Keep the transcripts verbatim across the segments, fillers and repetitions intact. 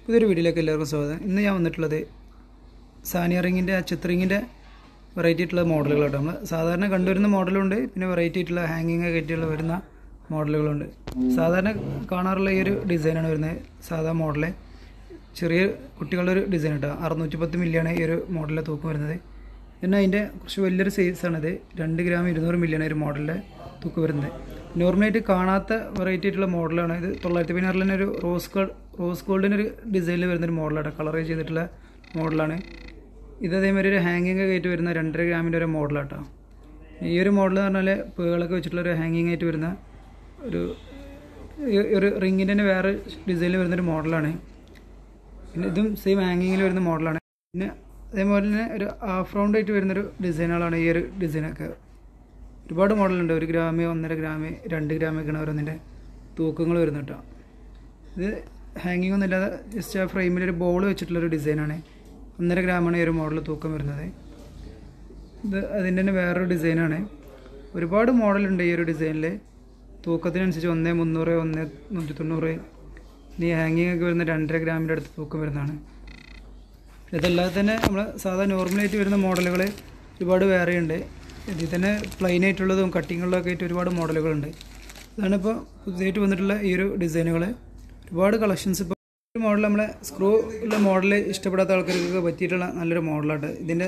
പുതിയൊരു വീഡിയോയിലേക്ക് എല്ലാവർക്കും സ്വാഗതം. ഇന്ന് ഞാൻ വന്നിട്ടുള്ളത് സാനിയ റിങ്ങിൻ്റെ അച്ചത്ത് റിങ്ങിൻ്റെ വെറൈറ്റി ആയിട്ടുള്ള മോഡലുകളാണ്. നമ്മൾ സാധാരണ കണ്ടുവരുന്ന മോഡലുണ്ട്, പിന്നെ വെറൈറ്റി ആയിട്ടുള്ള ഹാങ്ങിങ് കയറ്റിയുള്ള വരുന്ന മോഡലുകളുണ്ട്. സാധാരണ കാണാറുള്ള ഈ ഒരു ഡിസൈനാണ് വരുന്നത്, സാധാ മോഡല്. ചെറിയ കുട്ടികളുടെ ഒരു ഡിസൈൻ കേട്ടോ. അറുന്നൂറ്റി പത്ത് മില്ലിയാണ് ഈ ഒരു മോഡലിലെ തൂക്കം വരുന്നത്. പിന്നെ അതിൻ്റെ കുറച്ച് വലിയൊരു സൈസാണിത്. രണ്ട് ഗ്രാം ഇരുന്നൂറ് മില്ലിയാണ് ഒരു മോഡലിൻ്റെ തൂക്കം വരുന്നത്. നോർമലായിട്ട് കാണാത്ത വെറൈറ്റി ആയിട്ടുള്ള മോഡലാണ് ഇത്. തൊള്ളായിരത്തി പതിനാറിൽ തന്നെ ഒരു റോസ് ഗോൾഡ് റോസ് ഗോൾഡിനൊരു ഡിസൈനിൽ വരുന്നൊരു മോഡലാണ്, കളറൈസ് ചെയ്തിട്ടുള്ള മോഡലാണ് ഇത്. അതേമാതിരി ഒരു ഹാങ്ങിങ് ആയിട്ട് വരുന്ന രണ്ടര ഗ്രാമിൻ്റെ ഒരു മോഡലാട്ടോ. ഈ ഒരു മോഡൽ എന്ന് പറഞ്ഞാൽ പേളൊക്കെ വെച്ചിട്ടുള്ള ഒരു ഹാങ്ങിങ് ആയിട്ട് വരുന്ന ഒരു ഒരു റിങ്ങിൻ്റെ തന്നെ വേറെ ഡിസൈനിൽ വരുന്നൊരു മോഡലാണ്. പിന്നെ ഇതും സെയിം ഹാങ്ങിങ്ങിൽ വരുന്ന മോഡലാണ്. പിന്നെ അതേപോലെ തന്നെ ഒരു ഹാഫ് റൗണ്ട് ആയിട്ട് വരുന്നൊരു ഡിസൈനുകളാണ് ഈ ഒരു ഡിസൈനൊക്കെ. ഒരുപാട് മോഡലുണ്ട്. ഒരു ഗ്രാം, ഒന്നര ഗ്രാം, രണ്ട് ഗ്രാമൊക്കെയാണ് ഓരോന്നിൻ്റെ തൂക്കങ്ങൾ വരുന്നത് കേട്ടോ. ഇത് ഹാങ്ങിങ് ഒന്നും ഇല്ലാതെ ജസ്റ്റ് ആ ഫ്രെയിമിലൊരു ബോൾ വെച്ചിട്ടുള്ളൊരു ഡിസൈനാണ്. ഒന്നര ഗ്രാമാണ് ഈ ഒരു മോഡൽ തൂക്കം വരുന്നത്. ഇത് അതിൻ്റെ തന്നെ വേറൊരു ഡിസൈനാണ്. ഒരുപാട് മോഡലുണ്ട് ഈ ഒരു ഡിസൈനിൽ. തൂക്കത്തിനനുസരിച്ച് ഒന്ന് മുന്നൂറ്, ഒന്ന് നൂറ്റി തൊണ്ണൂറ്, ഇനി ഹാങ്ങിങ് ഒക്കെ വരുന്ന രണ്ടര ഗ്രാമിൻ്റെ അടുത്ത് തൂക്കം വരുന്നതാണ്. ഇതല്ലാതെ തന്നെ നമ്മൾ സാധാരണ നോർമലായിട്ട് വരുന്ന മോഡലുകൾ ഒരുപാട് വേറെ ഉണ്ട്. ഇതിൽ തന്നെ പ്ലെയിൻ ആയിട്ടുള്ളതും കട്ടിങ്ങുള്ളതൊക്കെ ആയിട്ട് ഒരുപാട് മോഡലുകളുണ്ട്. ഇതാണിപ്പോൾ പുതിയതായിട്ട് വന്നിട്ടുള്ള ഈ ഒരു ഡിസൈനുകൾ. ഒരുപാട് കളക്ഷൻസ് ഇപ്പോൾ ഒരു മോഡൽ നമ്മളെ സ്ക്രൂ ഉള്ള മോഡൽ ഇഷ്ടപ്പെടാത്ത ആൾക്കാർക്കൊക്കെ പറ്റിയിട്ടുള്ള നല്ലൊരു മോഡലാണ്. ഇതിൻ്റെ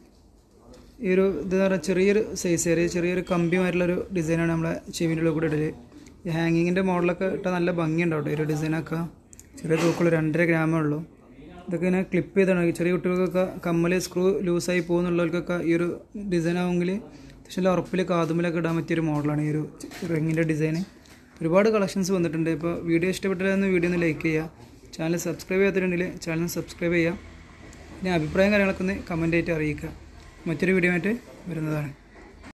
ഈ ഒരു ഇതെന്ന് പറഞ്ഞാൽ ചെറിയൊരു സൈസ്, ചെറിയ ചെറിയൊരു കമ്പിയുമായിട്ടുള്ളൊരു ഡിസൈനാണ് നമ്മളെ ചെവിൻ്റെ ഉള്ളിൽ കൂടെ ഇടല്. ഈ ഹാങ്ങിങ്ങിൻ്റെ മോഡലൊക്കെ ഇട്ടാൽ നല്ല ഭംഗിയുണ്ടാവും ഈ ഒരു ഡിസൈനൊക്കെ. ചെറിയ തൂക്കുള്ള രണ്ടര ഗ്രാമേ ഉള്ളൂ. ഇതൊക്കെ ഇങ്ങനെ ക്ലിപ്പ് ചെയ്താണ്. ചെറിയ കുട്ടികൾക്കൊക്കെ കമ്മൽ സ്ക്രൂ ലൂസായി പോകുന്നുള്ളവർക്കൊക്കെ ഈ ഒരു ഡിസൈൻ ആവുമെങ്കിൽ അത്യാവശ്യം ഉറപ്പിൽ കാതുമ്പിലൊക്കെ ഇടാൻ പറ്റിയൊരു മോഡലാണ് ഈ ഒരു റിങ്ങിൻ്റെ ഡിസൈൻ. ഒരുപാട് കളക്ഷൻസ് വന്നിട്ടുണ്ട്. ഇപ്പോൾ വീഡിയോ ഇഷ്ടപ്പെട്ടില്ലെന്ന് വീഡിയോ ഒന്ന് ലൈക്ക് ചെയ്യുക. ചാനൽ സബ്സ്ക്രൈബ് ചെയ്യാത്തിട്ടുണ്ടെങ്കിൽ ചാനൽ സബ്സ്ക്രൈബ് ചെയ്യുക. പിന്നെ അഭിപ്രായം കാര്യങ്ങളൊക്കെ ഒന്ന് കമൻ്റ് ആയിട്ട് അറിയിക്കുക. മറ്റൊരു വീഡിയോ ആയിട്ട് വരുന്നതാണ്.